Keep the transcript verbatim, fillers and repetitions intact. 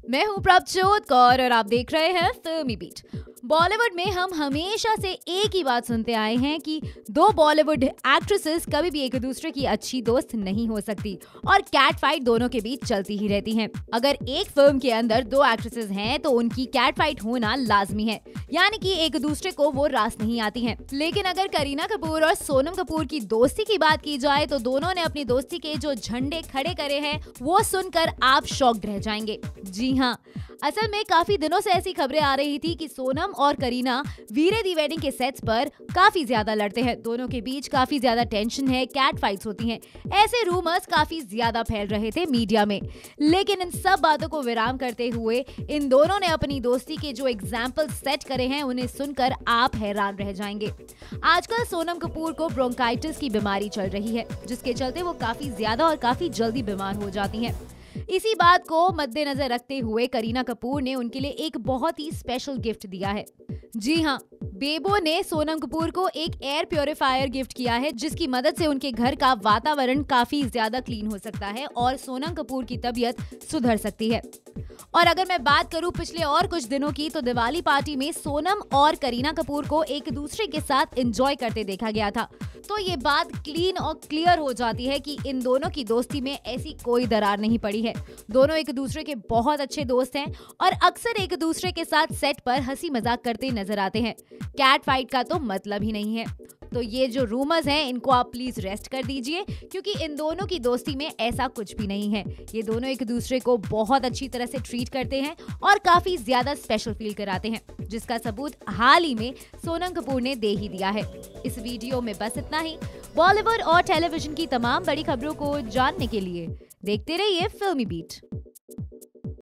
मैं हूँ प्रभजोत कौर और आप देख रहे हैं फिल्मी बीट। बॉलीवुड में हम हमेशा से एक ही बात सुनते आए हैं कि दो बॉलीवुड एक्ट्रेसेस कभी भी एक दूसरे की अच्छी दोस्त नहीं हो सकती और कैट फाइट दोनों के बीच चलती ही रहती है। अगर एक फिल्म के अंदर दो एक्ट्रेसेस हैं तो उनकी कैट फाइट होना लाजमी है, यानी कि एक दूसरे को वो रास नहीं आती हैं। लेकिन अगर करीना कपूर और सोनम कपूर की दोस्ती की बात की जाए तो दोनों ने अपनी दोस्ती के जो झंडे खड़े करे हैं वो सुनकर आप शॉक्ड रह जाएंगे। जी हाँ, असल में काफी दिनों से ऐसी खबरें आ रही थी कि सोनम और करीना वीरे दी वेडिंग के सेट्स पर काफी ज्यादा लड़ते हैं, दोनों के बीच काफी ज्यादा टेंशन है, कैट फाइट्स होती हैं। ऐसे रूमर्स काफी ज्यादा फैल रहे थे मीडिया में, लेकिन इन सब बातों को विराम करते हुए इन दोनों ने अपनी दोस्ती के जो एग्जाम्पल सेट करे हैं उन्हें सुनकर आप हैरान रह जाएंगे। आजकल सोनम कपूर को ब्रोंकाइटिस की बीमारी चल रही है, जिसके चलते वो काफी ज्यादा और काफी जल्दी बीमार हो जाती हैं। इसी बात को मद्देनजर रखते हुए करीना कपूर ने उनके लिए एक बहुत ही स्पेशल गिफ्ट दिया है। जी हाँ, बेबो ने सोनम कपूर को एक एयर प्योरीफायर गिफ्ट किया है, जिसकी मदद से उनके घर का वातावरण काफी ज्यादा क्लीन हो सकता है और सोनम कपूर की तबीयत सुधर सकती है। और अगर मैं बात करूं पिछले और कुछ दिनों की, तो दिवाली पार्टी में सोनम और करीना कपूर को एक दूसरे के साथ एंजॉय करते देखा गया था। तो ये बात क्लीन और क्लियर हो जाती है कि इन दोनों की दोस्ती में ऐसी कोई दरार नहीं पड़ी है। दोनों एक दूसरे के बहुत अच्छे दोस्त हैं और अक्सर एक दूसरे के साथ सेट पर हंसी मजाक करते नजर आते हैं। कैट फाइट का तो मतलब ही नहीं है। तो ये जो रूमर्स हैं इनको आप प्लीज रेस्ट कर दीजिए, क्योंकि इन दोनों की दोस्ती में ऐसा कुछ भी नहीं है। ये दोनों एक दूसरे को बहुत अच्छी तरह से ट्रीट करते हैं और काफी ज्यादा स्पेशल फील कराते हैं, जिसका सबूत हाल ही में सोनम कपूर ने दे ही दिया है। इस वीडियो में बस इतना ही। बॉलीवुड और टेलीविजन की तमाम बड़ी खबरों को जानने के लिए देखते रहिए फिल्मी बीट।